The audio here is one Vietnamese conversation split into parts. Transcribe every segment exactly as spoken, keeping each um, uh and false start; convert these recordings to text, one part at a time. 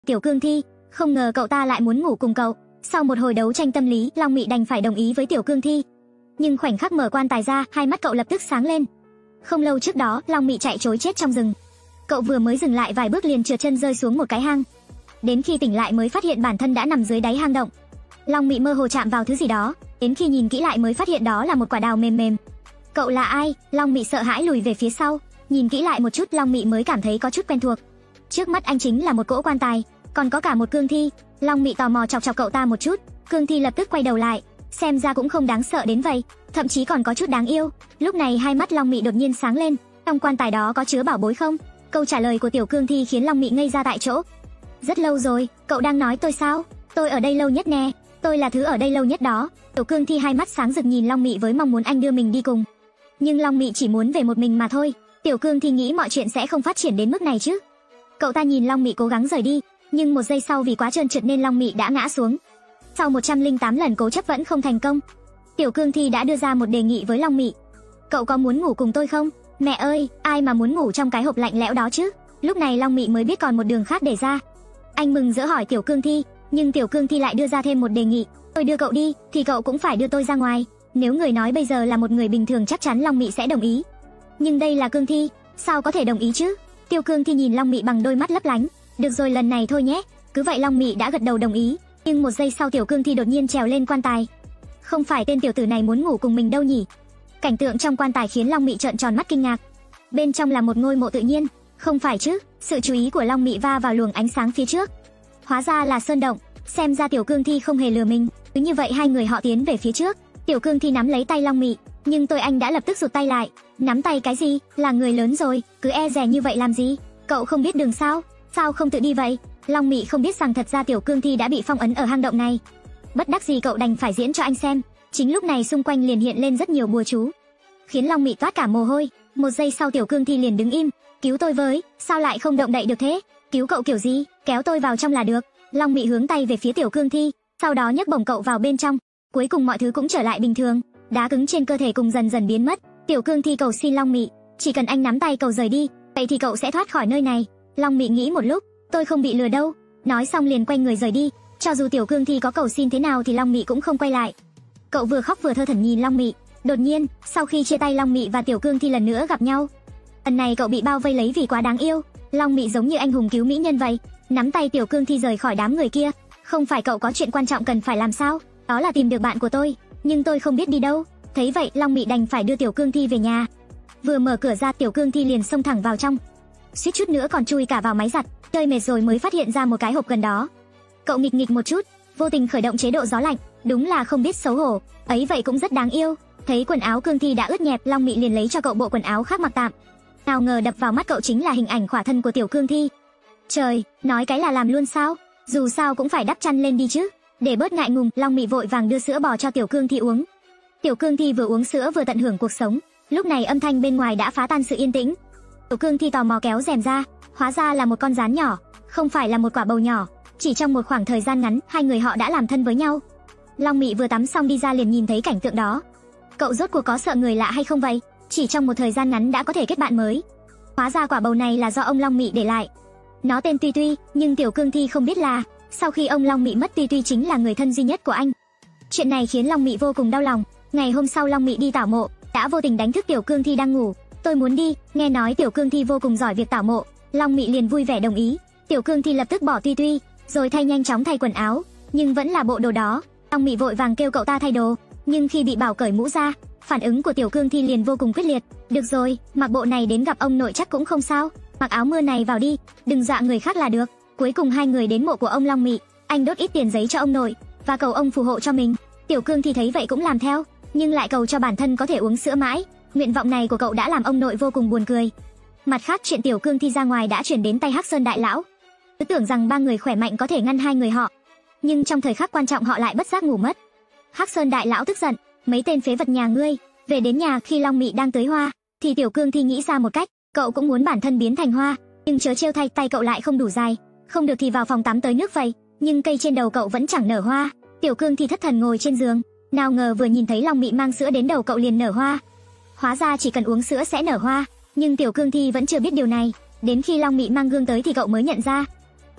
Tiểu Cương Thi, không ngờ cậu ta lại muốn ngủ cùng cậu. Sau một hồi đấu tranh tâm lý, Long Mị đành phải đồng ý với Tiểu Cương Thi. Nhưng khoảnh khắc mở quan tài ra, hai mắt cậu lập tức sáng lên. Không lâu trước đó, Long Mị chạy trối chết trong rừng. Cậu vừa mới dừng lại vài bước liền trượt chân rơi xuống một cái hang. Đến khi tỉnh lại mới phát hiện bản thân đã nằm dưới đáy hang động. Long Mị mơ hồ chạm vào thứ gì đó, đến khi nhìn kỹ lại mới phát hiện đó là một quả đào mềm mềm. Cậu là ai? Long Mị sợ hãi lùi về phía sau, nhìn kỹ lại một chút Long Mị mới cảm thấy có chút quen thuộc. Trước mắt anh chính là một cỗ quan tài, còn có cả một cương thi. Long Mị tò mò chọc chọc cậu ta một chút, cương thi lập tức quay đầu lại, xem ra cũng không đáng sợ đến vậy, thậm chí còn có chút đáng yêu. Lúc này hai mắt Long Mị đột nhiên sáng lên, trong quan tài đó có chứa bảo bối không? Câu trả lời của tiểu cương thi khiến Long Mị ngây ra tại chỗ. Rất lâu rồi, cậu đang nói tôi sao? Tôi ở đây lâu nhất nè, tôi là thứ ở đây lâu nhất đó. Tiểu cương thi hai mắt sáng rực nhìn Long Mị với mong muốn anh đưa mình đi cùng. Nhưng Long Mị chỉ muốn về một mình mà thôi. Tiểu cương thi nghĩ mọi chuyện sẽ không phát triển đến mức này chứ. Cậu ta nhìn Long Mị cố gắng rời đi, nhưng một giây sau vì quá trơn trượt nên Long Mị đã ngã xuống. Sau một trăm lẻ tám lần cố chấp vẫn không thành công, tiểu cương thi đã đưa ra một đề nghị với Long Mị. Cậu có muốn ngủ cùng tôi không? Mẹ ơi, ai mà muốn ngủ trong cái hộp lạnh lẽo đó chứ? Lúc này Long Mị mới biết còn một đường khác để ra. Anh mừng rỡ hỏi tiểu cương thi, nhưng tiểu cương thi lại đưa ra thêm một đề nghị. Tôi đưa cậu đi, thì cậu cũng phải đưa tôi ra ngoài. Nếu người nói bây giờ là một người bình thường chắc chắn Long Mị sẽ đồng ý. Nhưng đây là cương thi, sao có thể đồng ý chứ? Tiểu cương thi nhìn Long Mị bằng đôi mắt lấp lánh. Được rồi, lần này thôi nhé. Cứ vậy Long Mị đã gật đầu đồng ý. Nhưng một giây sau tiểu cương thi đột nhiên trèo lên quan tài. Không phải tên tiểu tử này muốn ngủ cùng mình đâu nhỉ? Cảnh tượng trong quan tài khiến Long Mị trợn tròn mắt kinh ngạc. Bên trong là một ngôi mộ tự nhiên. Không phải chứ? Sự chú ý của Long Mị va vào luồng ánh sáng phía trước. Hóa ra là sơn động. Xem ra tiểu cương thi không hề lừa mình. Cứ như vậy hai người họ tiến về phía trước. Tiểu cương thi nắm lấy tay Long Mị, nhưng tôi anh đã lập tức rụt tay lại. Nắm tay cái gì? Là người lớn rồi, cứ e dè như vậy làm gì? Cậu không biết đường sao? Sao không tự đi vậy? Long Mị không biết rằng thật ra tiểu cương thi đã bị phong ấn ở hang động này. Bất đắc dĩ cậu đành phải diễn cho anh xem. Chính lúc này xung quanh liền hiện lên rất nhiều bùa chú, khiến Long Mị toát cả mồ hôi. Một giây sau tiểu cương thi liền đứng im. Cứu tôi với, sao lại không động đậy được thế? Cứu cậu kiểu gì? Kéo tôi vào trong là được. Long Mị hướng tay về phía tiểu cương thi, sau đó nhấc bổng cậu vào bên trong. Cuối cùng mọi thứ cũng trở lại bình thường, đá cứng trên cơ thể cùng dần dần biến mất. Tiểu cương thi cầu xin Long Mị, chỉ cần anh nắm tay cậu rời đi, vậy thì cậu sẽ thoát khỏi nơi này. Long Mị nghĩ một lúc, tôi không bị lừa đâu. Nói xong liền quay người rời đi. Cho dù tiểu cương thi có cầu xin thế nào thì Long Mị cũng không quay lại. Cậu vừa khóc vừa thơ thẩn nhìn Long Mị. Đột nhiên, sau khi chia tay, Long Mị và tiểu cương thi lần nữa gặp nhau. Lần này cậu bị bao vây lấy vì quá đáng yêu. Long Mị giống như anh hùng cứu mỹ nhân vậy, nắm tay tiểu cương thi rời khỏi đám người kia. Không phải cậu có chuyện quan trọng cần phải làm sao? Đó là tìm được bạn của tôi, nhưng tôi không biết đi đâu. Thấy vậy, Long Mị đành phải đưa tiểu cương thi về nhà. Vừa mở cửa ra, tiểu cương thi liền xông thẳng vào trong, suýt chút nữa còn chui cả vào máy giặt. Chơi mệt rồi mới phát hiện ra một cái hộp gần đó. Cậu nghịch nghịch một chút, vô tình khởi động chế độ gió lạnh. Đúng là không biết xấu hổ, ấy vậy cũng rất đáng yêu. Thấy quần áo cương thi đã ướt nhẹp, Long Mị liền lấy cho cậu bộ quần áo khác mặc tạm. Nào ngờ đập vào mắt cậu chính là hình ảnh khỏa thân của tiểu cương thi. Trời, nói cái là làm luôn sao? Dù sao cũng phải đắp chăn lên đi chứ. Để bớt ngại ngùng, Long Mị vội vàng đưa sữa bò cho tiểu cương thi uống. Tiểu cương thi vừa uống sữa vừa tận hưởng cuộc sống. Lúc này âm thanh bên ngoài đã phá tan sự yên tĩnh. Tiểu cương thi tò mò kéo rèm ra, hóa ra là một con gián nhỏ, không phải là một quả bầu nhỏ. Chỉ trong một khoảng thời gian ngắn, hai người họ đã làm thân với nhau. Long Mị vừa tắm xong đi ra liền nhìn thấy cảnh tượng đó. Cậu rốt cuộc có sợ người lạ hay không vậy? Chỉ trong một thời gian ngắn đã có thể kết bạn mới. Hóa ra quả bầu này là do ông Long Mị để lại. Nó tên Tuy Tuy, nhưng tiểu cương thi không biết là sau khi ông Long Mị mất, Tuy Tuy chính là người thân duy nhất của anh. Chuyện này khiến Long Mị vô cùng đau lòng. Ngày hôm sau Long Mị đi tảo mộ, đã vô tình đánh thức tiểu cương thi đang ngủ. Tôi muốn đi. Nghe nói tiểu cương thi vô cùng giỏi việc tảo mộ, Long Mị liền vui vẻ đồng ý. Tiểu cương thi lập tức bỏ Tuy Tuy, rồi thay nhanh chóng thay quần áo, nhưng vẫn là bộ đồ đó. Long Mị vội vàng kêu cậu ta thay đồ, nhưng khi bị bảo cởi mũ ra, phản ứng của tiểu cương thi liền vô cùng quyết liệt. Được rồi, mặc bộ này đến gặp ông nội chắc cũng không sao. Mặc áo mưa này vào đi, đừng dọa người khác là được. Cuối cùng hai người đến mộ của ông Long Mị. Anh đốt ít tiền giấy cho ông nội và cầu ông phù hộ cho mình. Tiểu cương thi thấy vậy cũng làm theo, nhưng lại cầu cho bản thân có thể uống sữa mãi. Nguyện vọng này của cậu đã làm ông nội vô cùng buồn cười. Mặt khác, chuyện tiểu cương thi ra ngoài đã chuyển đến tay Hắc Sơn đại lão. Cứ tưởng rằng ba người khỏe mạnh có thể ngăn hai người họ, nhưng trong thời khắc quan trọng họ lại bất giác ngủ mất. Hắc Sơn đại lão tức giận, mấy tên phế vật nhà ngươi. Về đến nhà, khi Long Mị đang tưới hoa thì tiểu cương thi nghĩ ra một cách. Cậu cũng muốn bản thân biến thành hoa, nhưng chớ trêu thay, tay cậu lại không đủ dài. Không được thì vào phòng tắm tới nước vậy, nhưng cây trên đầu cậu vẫn chẳng nở hoa. Tiểu cương thi thất thần ngồi trên giường, nào ngờ vừa nhìn thấy Long Mị mang sữa đến đầu cậu liền nở hoa. Hóa ra chỉ cần uống sữa sẽ nở hoa, nhưng tiểu cương thi vẫn chưa biết điều này. Đến khi Long Mị mang gương tới thì cậu mới nhận ra.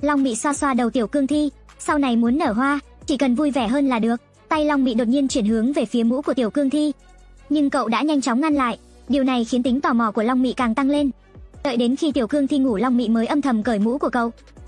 Long Mị xoa xoa đầu Tiểu Cương Thi, sau này muốn nở hoa, chỉ cần vui vẻ hơn là được. Tay Long Mị đột nhiên chuyển hướng về phía mũ của Tiểu Cương Thi, nhưng cậu đã nhanh chóng ngăn lại. Điều này khiến tính tò mò của Long Mị càng tăng lên. Đợi đến khi Tiểu Cương Thi ngủ, Long Mị mới âm thầm cởi mũ của cậu.